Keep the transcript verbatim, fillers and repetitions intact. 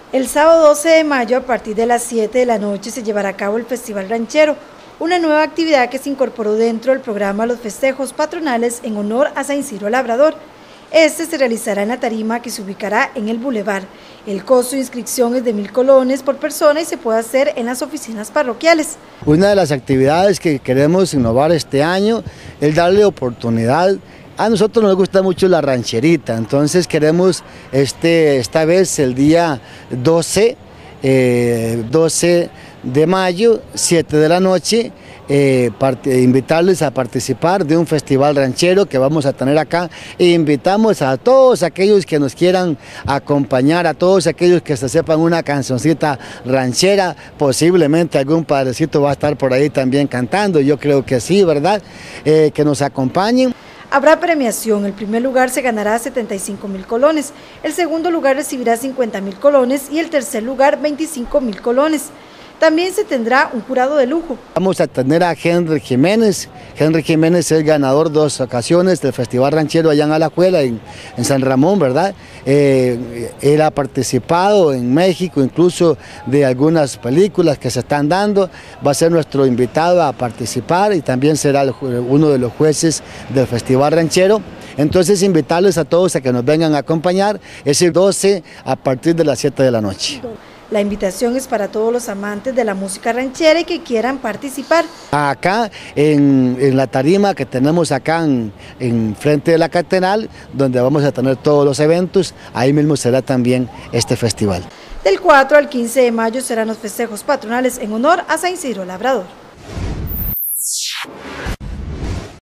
El sábado doce de mayo, a partir de las siete de la noche, se llevará a cabo el Festival Ranchero, una nueva actividad que se incorporó dentro del programa Los Festejos Patronales en honor a San Isidro Labrador. Este se realizará en la tarima que se ubicará en el Boulevard. El costo de inscripción es de mil colones por persona y se puede hacer en las oficinas parroquiales. Una de las actividades que queremos innovar este año es darle oportunidad. A nosotros nos gusta mucho la rancherita, entonces queremos este, esta vez el día doce, eh, doce de mayo, siete de la noche, eh, invitarles a participar de un festival ranchero que vamos a tener acá e invitamos a todos aquellos que nos quieran acompañar, a todos aquellos que se sepan una cancioncita ranchera, posiblemente algún padrecito va a estar por ahí también cantando, yo creo que sí, ¿verdad? Eh, que nos acompañen. Habrá premiación, el primer lugar se ganará setenta y cinco mil colones, el segundo lugar recibirá cincuenta mil colones y el tercer lugar veinticinco mil colones. También se tendrá un jurado de lujo. Vamos a tener a Henry Jiménez. Henry Jiménez es ganador dos ocasiones del Festival Ranchero allá en Alajuela, en, en San Ramón, ¿verdad? Eh, él ha participado en México, incluso de algunas películas que se están dando. Va a ser nuestro invitado a participar y también será el, uno de los jueces del Festival Ranchero. Entonces invitarles a todos a que nos vengan a acompañar, es el doce a partir de las siete de la noche. La invitación es para todos los amantes de la música ranchera y que quieran participar. Acá en, en la tarima que tenemos acá en, en frente de la catedral, donde vamos a tener todos los eventos, ahí mismo será también este festival. Del cuatro al quince de mayo serán los festejos patronales en honor a San Isidro Labrador.